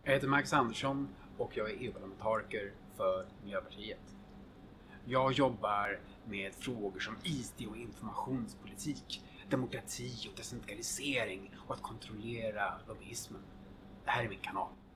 Jag heter Max Andersson och jag är EU-parlamentariker för Miljöpartiet. Jag jobbar med frågor som IT och informationspolitik, demokrati och decentralisering och att kontrollera lobbyismen. Det här är min kanal.